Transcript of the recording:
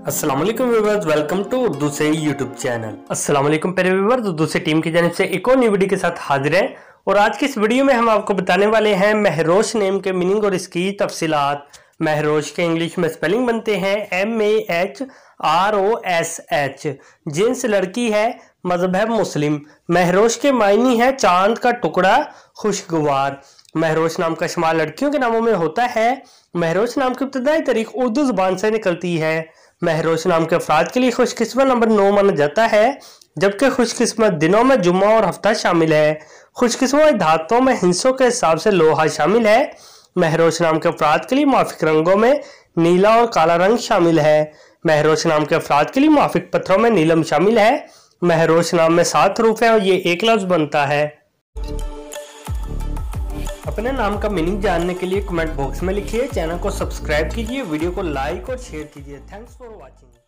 अस्सलाम वालेकुम viewers, welcome to Urdu से यूट्यूब चैनल। अस्सलाम वालेकुम प्यारे व्यूअर्स, उर्दू से टीम की जानिब से एक और नई वीडियो के साथ हाजिर हैं। और आज की इस वीडियो में हम आपको बताने वाले हैं महरोश नेम के मीनिंग और इसकी तफसीलात। महरोश के इंग्लिश में स्पेलिंग बनते हैं MAHROSH। जिन्स लड़की है, मजहब है मुस्लिम। महरोश के मायनी है चांद का टुकड़ा, खुशगवार। महरोश नाम का शुमार लड़कियों के नामों में होता है। महरोश नाम की इब्तदाई तारीख उर्दू जुबान से निकलती है। महरोश नाम के अफराद के लिए खुशकिस्मत नंबर 9 माना जाता है, जबकि खुशकिस्मत दिनों में जुम्मा और हफ्ता शामिल है। खुशकिस्मत धातुओं में हिस्सों के हिसाब से लोहा शामिल है। महरोश नाम के अफराद के लिए माफिक रंगों में नीला और काला रंग शामिल है। महरोश नाम के अफराद के लिए माफिक पत्थरों में नीलम शामिल है। महरोश नाम में 7 हरूफ है और ये एक लफ्ज बनता है। अपने नाम का मीनिंग जानने के लिए कमेंट बॉक्स में लिखिए। चैनल को सब्सक्राइब कीजिए, वीडियो को लाइक और शेयर कीजिए। Thanks for watching.